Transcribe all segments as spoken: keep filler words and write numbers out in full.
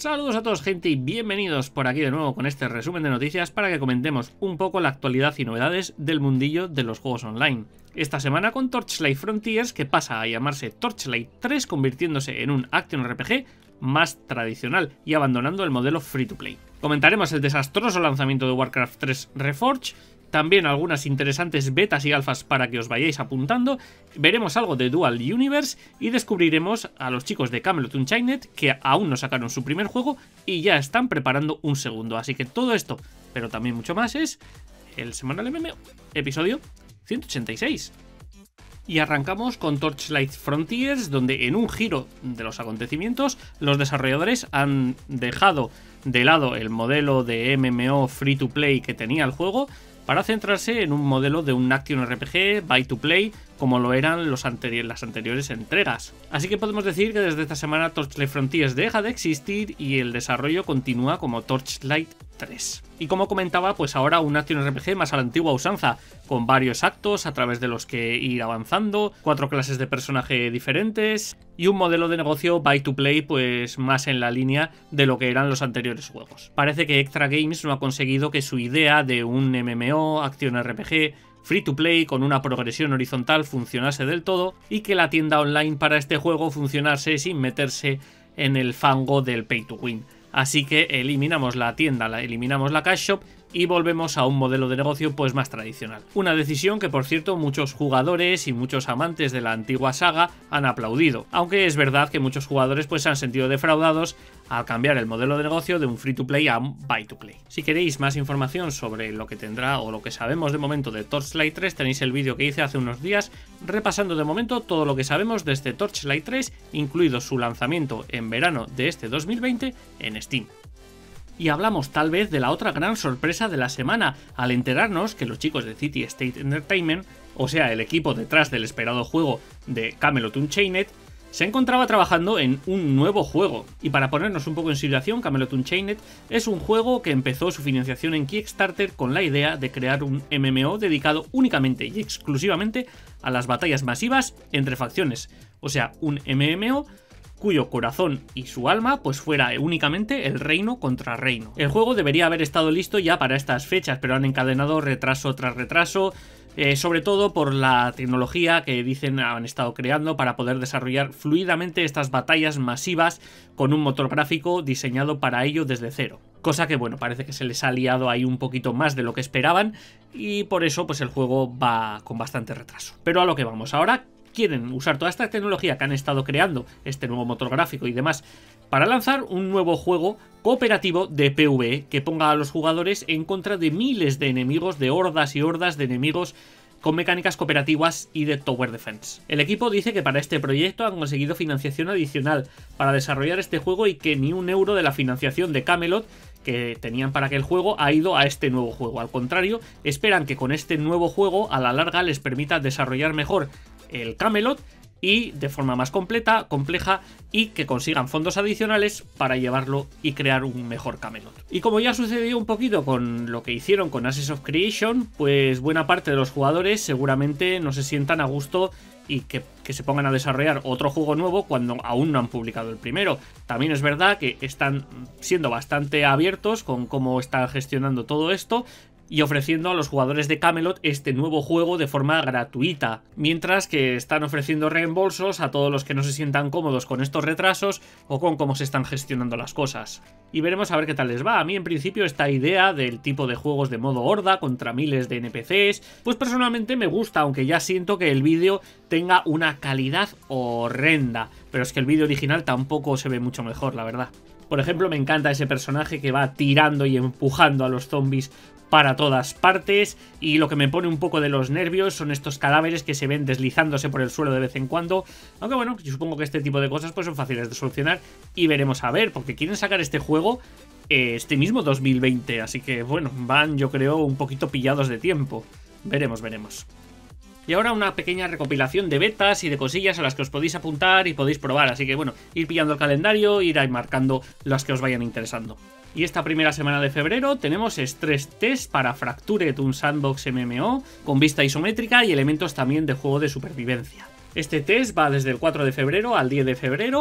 Saludos a todos, gente, y bienvenidos por aquí de nuevo con este resumen de noticias para que comentemos un poco la actualidad y novedades del mundillo de los juegos online. Esta semana con Torchlight Frontiers, que pasa a llamarse Torchlight tres, convirtiéndose en un Action R P G más tradicional y abandonando el modelo free to play. Comentaremos el desastroso lanzamiento de Warcraft tres Reforged, también algunas interesantes betas y alfas para que os vayáis apuntando, veremos algo de Dual Universe y descubriremos a los chicos de Camelot Unchained, que aún no sacaron su primer juego y ya están preparando un segundo. Así que todo esto, pero también mucho más, es el Semanal M M O, episodio ciento ochenta y seis. Y arrancamos con Torchlight Frontiers, donde en un giro de los acontecimientos los desarrolladores han dejado de lado el modelo de M M O free to play que tenía el juego para centrarse en un modelo de un Action R P G buy to play como lo eran los anteri- las anteriores entregas. Así que podemos decir que desde esta semana Torchlight Frontiers deja de existir y el desarrollo continúa como Torchlight tres. Y como comentaba, pues ahora un Action R P G más a la antigua usanza, con varios actos a través de los que ir avanzando, cuatro clases de personaje diferentes y un modelo de negocio buy to play pues más en la línea de lo que eran los anteriores juegos. Parece que Extra Games no ha conseguido que su idea de un M M O, Action R P G, free to play con una progresión horizontal funcionase del todo y que la tienda online para este juego funcionase sin meterse en el fango del pay to win. Así que eliminamos la tienda, la eliminamos la cash shop y volvemos a un modelo de negocio pues más tradicional. Una decisión que, por cierto, muchos jugadores y muchos amantes de la antigua saga han aplaudido, aunque es verdad que muchos jugadores pues se han sentido defraudados al cambiar el modelo de negocio de un free to play a un buy to play. Si queréis más información sobre lo que tendrá o lo que sabemos de momento de Torchlight tres, tenéis el vídeo que hice hace unos días repasando de momento todo lo que sabemos de este Torchlight tres, incluido su lanzamiento en verano de este dos mil veinte en Steam. Y hablamos tal vez de la otra gran sorpresa de la semana, al enterarnos que los chicos de City State Entertainment, o sea el equipo detrás del esperado juego de Camelot Unchained, se encontraba trabajando en un nuevo juego. Y para ponernos un poco en situación, Camelot Unchained es un juego que empezó su financiación en Kickstarter con la idea de crear un M M O dedicado únicamente y exclusivamente a las batallas masivas entre facciones, o sea, un M M O cuyo corazón y su alma pues fuera únicamente el reino contra reino. El juego debería haber estado listo ya para estas fechas, pero han encadenado retraso tras retraso, eh, sobre todo por la tecnología que dicen han estado creando para poder desarrollar fluidamente estas batallas masivas con un motor gráfico diseñado para ello desde cero. Cosa que, bueno, parece que se les ha liado ahí un poquito más de lo que esperaban y por eso pues el juego va con bastante retraso. Pero a lo que vamos ahora. Quieren usar toda esta tecnología que han estado creando, este nuevo motor gráfico y demás, para lanzar un nuevo juego cooperativo de PvE que ponga a los jugadores en contra de miles de enemigos, de hordas y hordas de enemigos con mecánicas cooperativas y de Tower Defense. El equipo dice que para este proyecto han conseguido financiación adicional para desarrollar este juego y que ni un euro de la financiación de Camelot que tenían para aquel juego ha ido a este nuevo juego. Al contrario, esperan que con este nuevo juego a la larga les permita desarrollar mejor el Camelot y de forma más completa, compleja y que consigan fondos adicionales para llevarlo y crear un mejor Camelot. Y como ya sucedió un poquito con lo que hicieron con Ashes of Creation, pues buena parte de los jugadores seguramente no se sientan a gusto y que, que se pongan a desarrollar otro juego nuevo cuando aún no han publicado el primero. También es verdad que están siendo bastante abiertos con cómo están gestionando todo esto y ofreciendo a los jugadores de Camelot este nuevo juego de forma gratuita, mientras que están ofreciendo reembolsos a todos los que no se sientan cómodos con estos retrasos o con cómo se están gestionando las cosas. Y veremos a ver qué tal les va. A mí en principio esta idea del tipo de juegos de modo horda contra miles de N P Cs, pues personalmente me gusta, aunque ya siento que el vídeo tenga una calidad horrenda, pero es que el vídeo original tampoco se ve mucho mejor, la verdad. Por ejemplo, me encanta ese personaje que va tirando y empujando a los zombies para todas partes, y lo que me pone un poco de los nervios son estos cadáveres que se ven deslizándose por el suelo de vez en cuando, aunque bueno, yo supongo que este tipo de cosas pues son fáciles de solucionar y veremos a ver, porque quieren sacar este juego eh, este mismo dos mil veinte, así que bueno, van yo creo un poquito pillados de tiempo, veremos, veremos. Y ahora una pequeña recopilación de betas y de cosillas a las que os podéis apuntar y podéis probar, así que bueno, ir pillando el calendario, ir ahí marcando las que os vayan interesando. Y esta primera semana de febrero tenemos Stress Test para Fractured, un sandbox M M O con vista isométrica y elementos también de juego de supervivencia. Este test va desde el cuatro de febrero al diez de febrero,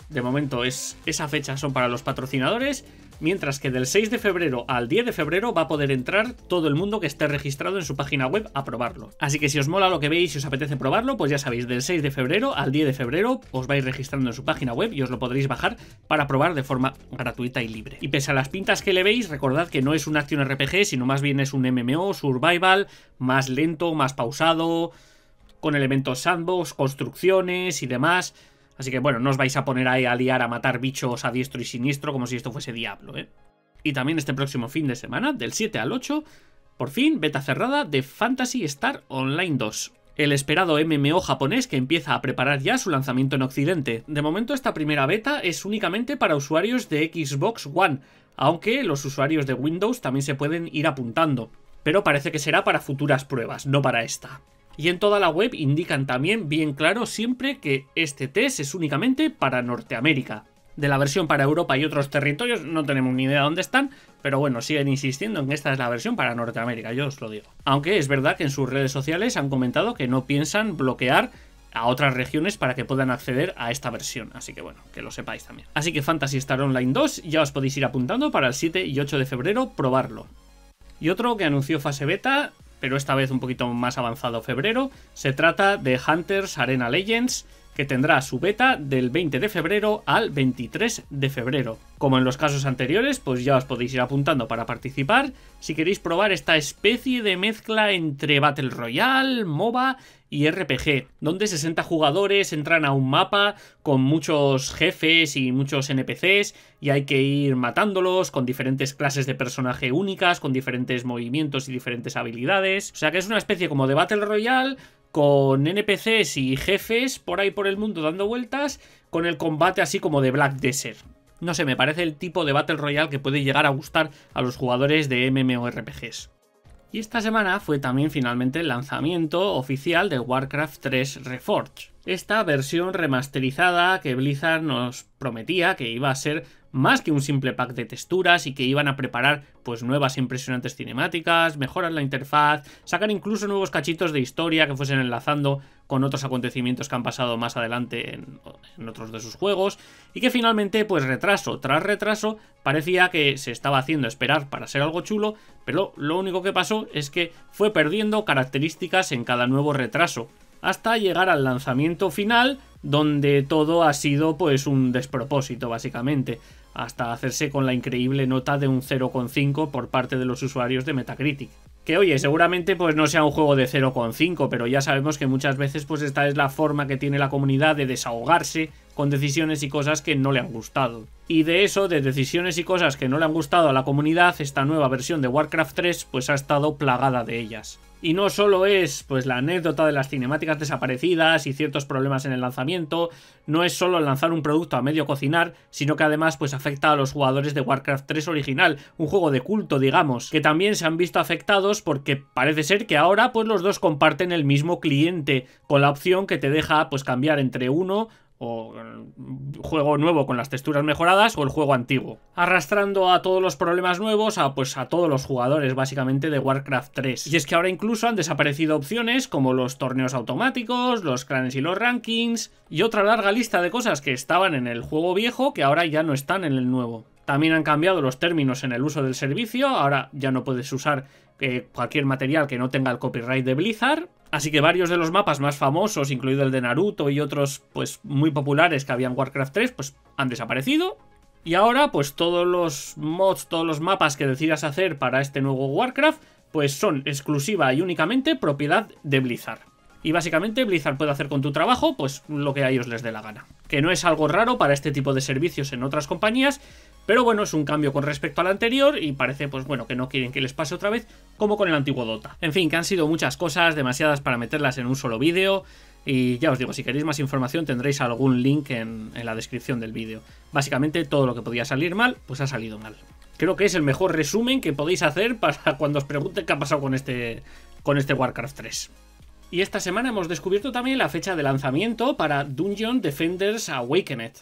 De momento es, esa fecha son para los patrocinadores, mientras que del seis de febrero al diez de febrero va a poder entrar todo el mundo que esté registrado en su página web a probarlo. Así que si os mola lo que veis y os apetece probarlo, pues ya sabéis, del seis de febrero al diez de febrero os vais registrando en su página web y os lo podréis bajar para probar de forma gratuita y libre. Y pese a las pintas que le veis, recordad que no es un Action R P G, sino más bien es un M M O, survival, más lento, más pausado, con elementos sandbox, construcciones y demás. Así que bueno, no os vais a poner ahí a liar a matar bichos a diestro y siniestro como si esto fuese Diablo, ¿eh? Y también este próximo fin de semana, del siete al ocho, por fin, beta cerrada de Phantasy Star Online dos. El esperado M M O japonés que empieza a preparar ya su lanzamiento en Occidente. De momento esta primera beta es únicamente para usuarios de Xbox One, aunque los usuarios de Windows también se pueden ir apuntando. Pero parece que será para futuras pruebas, no para esta. Y en toda la web indican también bien claro siempre que este test es únicamente para Norteamérica. De la versión para Europa y otros territorios no tenemos ni idea dónde están, pero bueno, siguen insistiendo en que esta es la versión para Norteamérica, yo os lo digo. Aunque es verdad que en sus redes sociales han comentado que no piensan bloquear a otras regiones para que puedan acceder a esta versión, así que bueno, que lo sepáis también. Así que Phantasy Star Online dos ya os podéis ir apuntando para el siete y ocho de febrero probarlo. Y otro que anunció fase beta, pero esta vez un poquito más avanzado febrero, se trata de Hunters Arena Legends, que tendrá su beta del veinte de febrero al veintitrés de febrero. Como en los casos anteriores, pues ya os podéis ir apuntando para participar si queréis probar esta especie de mezcla entre Battle Royale, MOBA y R P G, donde sesenta jugadores entran a un mapa con muchos jefes y muchos N P Cs y hay que ir matándolos con diferentes clases de personaje únicas, con diferentes movimientos y diferentes habilidades. O sea que es una especie como de Battle Royale con N P Cs y jefes por ahí por el mundo dando vueltas, con el combate así como de Black Desert. No sé, me parece el tipo de Battle Royale que puede llegar a gustar a los jugadores de MMORPGs. Y esta semana fue también finalmente el lanzamiento oficial de Warcraft tres Reforged. Esta versión remasterizada que Blizzard nos prometía que iba a ser más que un simple pack de texturas y que iban a preparar pues nuevas impresionantes cinemáticas, mejorar la interfaz, sacar incluso nuevos cachitos de historia que fuesen enlazando con otros acontecimientos que han pasado más adelante en, en otros de sus juegos, y que finalmente pues retraso tras retraso parecía que se estaba haciendo esperar para ser algo chulo, pero lo único que pasó es que fue perdiendo características en cada nuevo retraso, hasta llegar al lanzamiento final, donde todo ha sido pues un despropósito básicamente, hasta hacerse con la increíble nota de un cero coma cinco por parte de los usuarios de Metacritic. Que oye, seguramente pues no sea un juego de cero coma cinco, pero ya sabemos que muchas veces pues esta es la forma que tiene la comunidad de desahogarse con decisiones y cosas que no le han gustado. Y de eso, de decisiones y cosas que no le han gustado a la comunidad, esta nueva versión de Warcraft tres pues ha estado plagada de ellas. Y no solo es pues la anécdota de las cinemáticas desaparecidas y ciertos problemas en el lanzamiento, no es solo lanzar un producto a medio cocinar, sino que además pues afecta a los jugadores de Warcraft tres original, un juego de culto digamos, que también se han visto afectados porque parece ser que ahora pues los dos comparten el mismo cliente, con la opción que te deja pues cambiar entre uno o el juego nuevo con las texturas mejoradas o el juego antiguo, arrastrando a todos los problemas nuevos a pues a todos los jugadores básicamente de Warcraft tres. Y es que ahora incluso han desaparecido opciones como los torneos automáticos, los clanes y los rankings y otra larga lista de cosas que estaban en el juego viejo que ahora ya no están en el nuevo. También han cambiado los términos en el uso del servicio, ahora ya no puedes usar eh, cualquier material que no tenga el copyright de Blizzard. Así que varios de los mapas más famosos, incluido el de Naruto y otros pues muy populares que había en Warcraft tres, pues han desaparecido. Y ahora pues todos los mods, todos los mapas que decidas hacer para este nuevo Warcraft, pues son exclusiva y únicamente propiedad de Blizzard. Y básicamente Blizzard puede hacer con tu trabajo pues lo que a ellos les dé la gana. Que no es algo raro para este tipo de servicios en otras compañías, pero bueno, es un cambio con respecto al anterior y parece pues bueno que no quieren que les pase otra vez como con el antiguo Dota. En fin, que han sido muchas cosas, demasiadas para meterlas en un solo vídeo. Y ya os digo, si queréis más información tendréis algún link en, en la descripción del vídeo. Básicamente todo lo que podía salir mal, pues ha salido mal. Creo que es el mejor resumen que podéis hacer para cuando os pregunten qué ha pasado con este, con este Warcraft tres. Y esta semana hemos descubierto también la fecha de lanzamiento para Dungeon Defenders Awakened,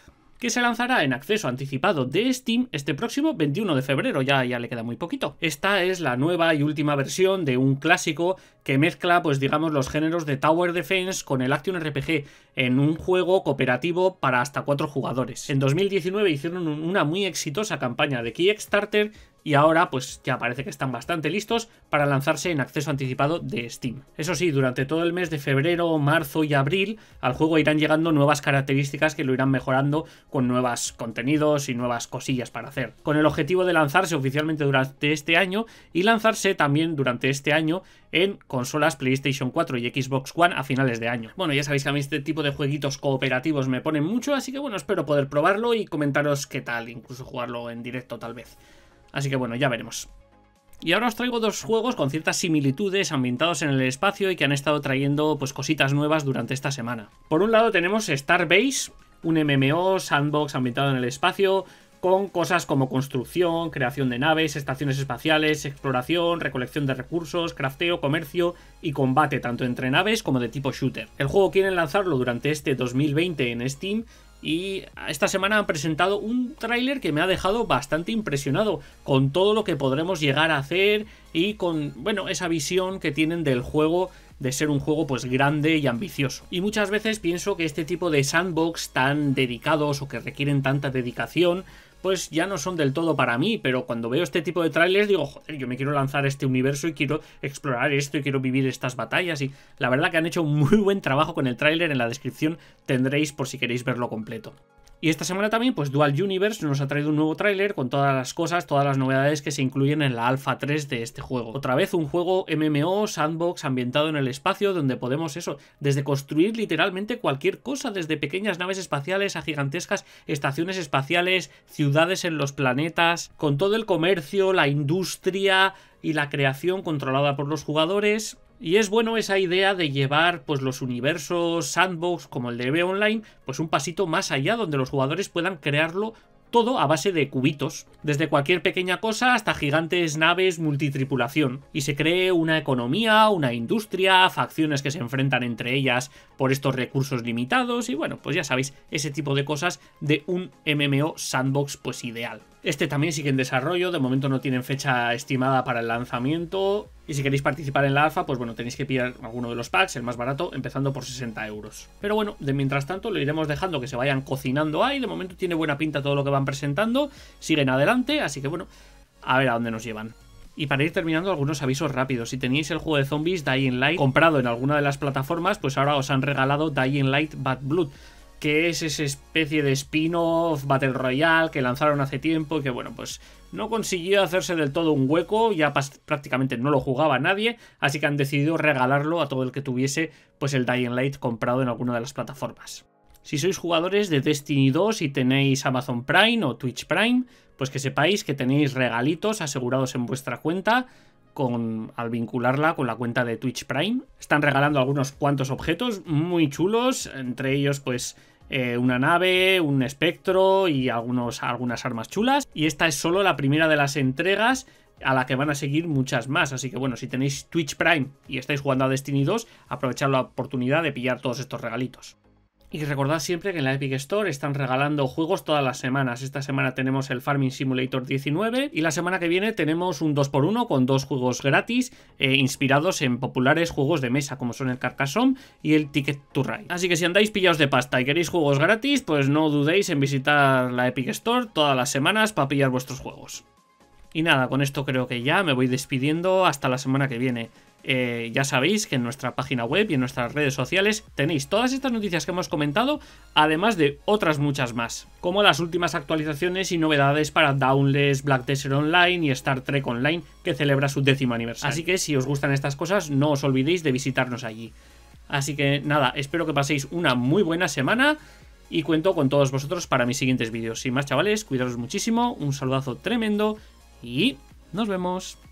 que se lanzará en acceso anticipado de Steam este próximo veintiuno de febrero, ya, ya le queda muy poquito. Esta es la nueva y última versión de un clásico que mezcla, pues digamos, los géneros de Tower Defense con el Action R P G en un juego cooperativo para hasta cuatro jugadores. En dos mil diecinueve hicieron una muy exitosa campaña de Kickstarter y ahora pues ya parece que están bastante listos para lanzarse en acceso anticipado de Steam. Eso sí, durante todo el mes de febrero, marzo y abril al juego irán llegando nuevas características que lo irán mejorando con nuevos contenidos y nuevas cosillas para hacer, con el objetivo de lanzarse oficialmente durante este año y lanzarse también durante este año en consolas PlayStation cuatro y Xbox One a finales de año. Bueno, ya sabéis que a mí este tipo de jueguitos cooperativos me ponen mucho, así que bueno, espero poder probarlo y comentaros qué tal, incluso jugarlo en directo tal vez. Así que bueno, ya veremos. Y ahora os traigo dos juegos con ciertas similitudes ambientados en el espacio y que han estado trayendo pues cositas nuevas durante esta semana. Por un lado tenemos Starbase, un M M O sandbox ambientado en el espacio con cosas como construcción, creación de naves, estaciones espaciales, exploración, recolección de recursos, crafteo, comercio y combate tanto entre naves como de tipo shooter. El juego quieren lanzarlo durante este dos mil veinte en Steam y esta semana han presentado un tráiler que me ha dejado bastante impresionado con todo lo que podremos llegar a hacer y con, bueno, esa visión que tienen del juego de ser un juego pues grande y ambicioso. Y muchas veces pienso que este tipo de sandbox tan dedicados o que requieren tanta dedicación pues ya no son del todo para mí, pero cuando veo este tipo de trailers digo, joder, yo me quiero lanzar a este universo y quiero explorar esto y quiero vivir estas batallas, y la verdad que han hecho un muy buen trabajo con el tráiler. En la descripción tendréis por si queréis verlo completo. Y esta semana también, pues Dual Universe nos ha traído un nuevo tráiler con todas las cosas, todas las novedades que se incluyen en la Alpha tres de este juego. Otra vez un juego M M O, sandbox, ambientado en el espacio, donde podemos eso, desde construir literalmente cualquier cosa, desde pequeñas naves espaciales a gigantescas estaciones espaciales, ciudades en los planetas, con todo el comercio, la industria y la creación controlada por los jugadores. Y es bueno esa idea de llevar pues los universos sandbox como el de EVE Online pues un pasito más allá, donde los jugadores puedan crearlo todo a base de cubitos, desde cualquier pequeña cosa hasta gigantes naves multitripulación, y se cree una economía, una industria, facciones que se enfrentan entre ellas por estos recursos limitados y bueno, pues ya sabéis, ese tipo de cosas de un M M O sandbox pues ideal. Este también sigue en desarrollo, de momento no tienen fecha estimada para el lanzamiento. Y si queréis participar en la alfa, pues bueno, tenéis que pillar alguno de los packs, el más barato, empezando por sesenta euros. Pero bueno, de mientras tanto lo iremos dejando que se vayan cocinando ahí. De momento tiene buena pinta todo lo que van presentando. Siguen adelante, así que bueno, a ver a dónde nos llevan. Y para ir terminando, algunos avisos rápidos. Si teníais el juego de zombies Dying Light comprado en alguna de las plataformas, pues ahora os han regalado Dying Light Bad Blood, que es esa especie de spin-off Battle Royale que lanzaron hace tiempo y que bueno, pues no consiguió hacerse del todo un hueco, ya prácticamente no lo jugaba nadie, así que han decidido regalarlo a todo el que tuviese pues el Dying Light comprado en alguna de las plataformas. Si sois jugadores de Destiny dos y tenéis Amazon Prime o Twitch Prime, pues que sepáis que tenéis regalitos asegurados en vuestra cuenta con, al vincularla con la cuenta de Twitch Prime. Están regalando algunos cuantos objetos muy chulos, entre ellos pues eh, una nave, un espectro y algunos, algunas armas chulas. Y esta es solo la primera de las entregas, a la que van a seguir muchas más. Así que bueno, si tenéis Twitch Prime y estáis jugando a Destiny dos, aprovechad la oportunidad de pillar todos estos regalitos. Y recordad siempre que en la Epic Store están regalando juegos todas las semanas. Esta semana tenemos el Farming Simulator diecinueve y la semana que viene tenemos un dos por uno con dos juegos gratis eh, inspirados en populares juegos de mesa como son el Carcassonne y el Ticket to Ride. Así que si andáis pillados de pasta y queréis juegos gratis, pues no dudéis en visitar la Epic Store todas las semanas para pillar vuestros juegos. Y nada, con esto creo que ya me voy despidiendo hasta la semana que viene. Eh, ya sabéis que en nuestra página web y en nuestras redes sociales tenéis todas estas noticias que hemos comentado, además de otras muchas más, como las últimas actualizaciones y novedades para Dauntless, Black Desert Online y Star Trek Online, que celebra su décimo aniversario. Así que si os gustan estas cosas, no os olvidéis de visitarnos allí. Así que nada, espero que paséis una muy buena semana y cuento con todos vosotros para mis siguientes vídeos. Sin más, chavales, cuidaros muchísimo, un saludazo tremendo y nos vemos.